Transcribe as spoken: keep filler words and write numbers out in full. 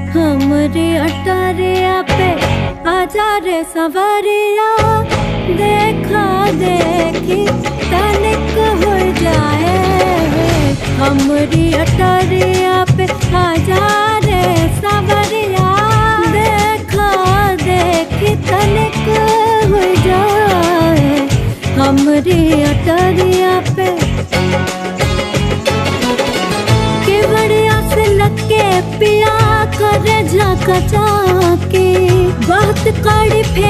हमरे अटरिया पे आजा रे सवरिया, देखा देखी तनिक हो जाए। हमरी अटरिया पे आजा रे सवरिया, देखा देखी तनिक हो जाए। हमरी अटरिया पे केवड़िया से लगे पिया करे झाका झाकी, बहुत कड़ी